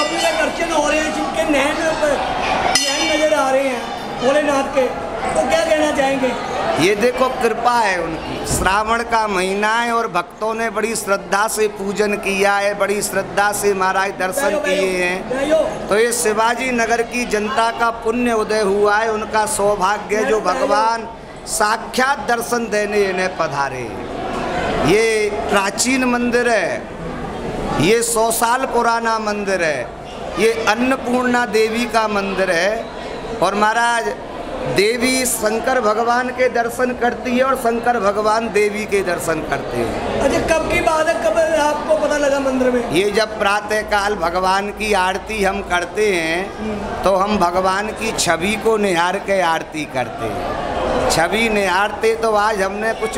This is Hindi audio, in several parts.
कभी के दर्शन हो रहे हैं, जिनके नैन नजर आ रहे हैं भोलेनाथ के, तो क्या कहना चाहेंगे? ये देखो कृपा है उनकी, श्रावण का महीना है और भक्तों ने बड़ी श्रद्धा से पूजन किया है, बड़ी श्रद्धा से महाराज दर्शन किए हैं। तो ये शिवाजी नगर की जनता का पुण्य उदय हुआ है, उनका सौभाग्य जो भगवान साक्षात दर्शन देने इन्हें पधारे। ये प्राचीन मंदिर है, ये 100 साल पुराना मंदिर है, ये अन्नपूर्णा देवी का मंदिर है। और महाराज देवी शंकर भगवान के दर्शन करती है और शंकर भगवान देवी के दर्शन करते हैं। अच्छा, कब की बात है, कब आपको पता लगा मंदिर में? ये जब प्रातः काल भगवान की आरती हम करते हैं तो हम भगवान की छवि को निहार के आरती करते हैं। छवि निहारते तो आज हमने कुछ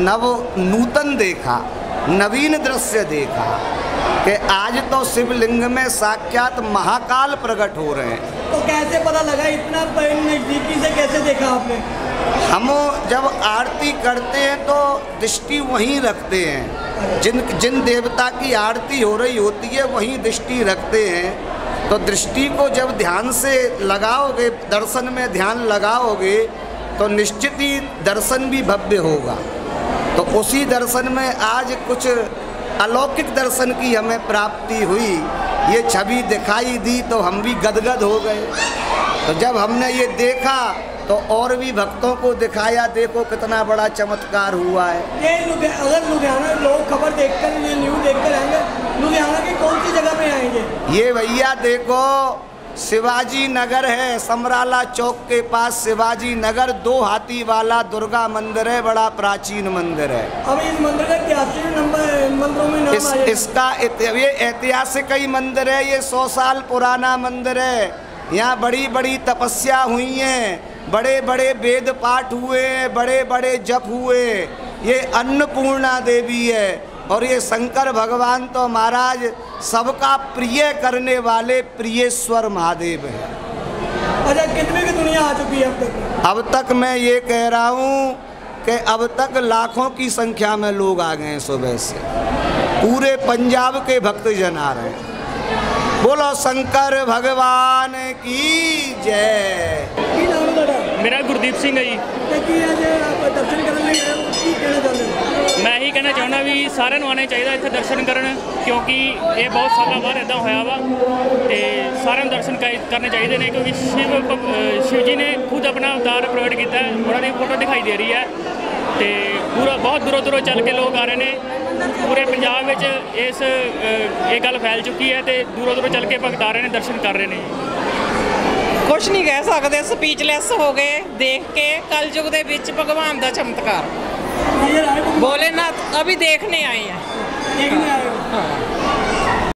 नूतन देखा, नवीन दृश्य देखा कि आज तो शिवलिंग में साक्षात महाकाल प्रकट हो रहे हैं। तो कैसे पता लगा, इतना नजदीकी से कैसे देखा आपने? हम जब आरती करते हैं तो दृष्टि वहीं रखते हैं, जिन देवता की आरती हो रही होती है वहीं दृष्टि रखते हैं। तो दृष्टि को जब ध्यान से लगाओगे, दर्शन में ध्यान लगाओगे तो निश्चित ही दर्शन भी भव्य होगा। तो उसी दर्शन में आज कुछ अलौकिक दर्शन की हमें प्राप्ति हुई, ये छवि दिखाई दी तो हम भी गदगद हो गए। तो जब हमने ये देखा तो और भी भक्तों को दिखाया, देखो कितना बड़ा चमत्कार हुआ है। ये अगर लुधियाना लोग खबर देखकर, ये न्यूज़ देखकर आएंगे, लुधियाना की कौन सी जगह पे आएंगे? ये भैया देखो शिवाजी नगर है, समराला चौक के पास शिवाजी नगर, 2 हाथी वाला दुर्गा मंदिर है, बड़ा प्राचीन मंदिर है। अब इस मंदिर का ऐतिहासिक मंदिरों में नाम इसका ये ऐतिहासिक ही मंदिर है, ये 100 साल पुराना मंदिर है। यहाँ बड़ी बड़ी तपस्या हुई हैं, बड़े बड़े वेद पाठ हुए, बड़े बड़े जप हुए। ये अन्नपूर्णा देवी है और ये शंकर भगवान तो महाराज सबका प्रिय करने वाले प्रियेश्वर महादेव है। अच्छा, कितने की दुनिया आ चुकी है अब तक? अब तक मैं ये कह रहा हूँ कि अब तक लाखों की संख्या में लोग आ गए हैं सुबह से, पूरे पंजाब के भक्तजन आ रहे हैं। बोलो शंकर भगवान की जय। मेरा गुरदीप सिंह है जी। दर्शन करने मैं ही कहना चाहना भी सारे आने चाहिए इतने दर्शन करन, क्योंकि ये बहुत साल बाद इदा होया वा, तो सारे दर्शन करने चाहिए ने, क्योंकि शिव जी ने खुद अपना अवतार प्रकट किया है। उन्होंने फोटो दिखाई दे रही है, तो पूरा बहुत दूरों दूरों चल के लोग आ रहे हैं। पूरे पंजाब में ये गल फैल चुकी है, तो दूरों दूरों चल के भगत आ रहे हैं, दर्शन कर रहे हैं। कुछ नहीं कह सकते, स्पीचलैस हो गए देख के कलयुग के विच भगवान का चमत्कार। भोलेनाथ अभी देखने आए हैं। देखने आए हो? हाँ।